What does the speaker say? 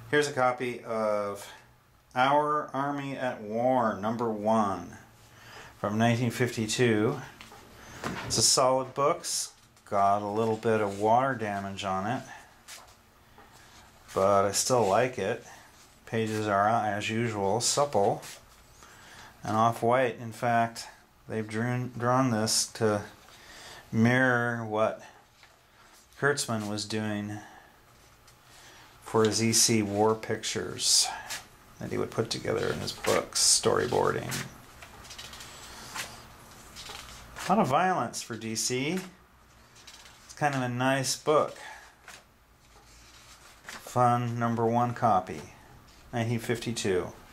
Here's a copy of Our Army at War, #1 from 1952. It's a solid book. Got a little bit of water damage on it, but I still like it. Pages are, as usual, supple and off-white. In fact, they've drawn this to mirror what Kurtzman was doing for his EC war pictures that he would put together in his books, storyboarding. A lot of violence for DC. It's kind of a nice book. Fun #1 copy, 1952.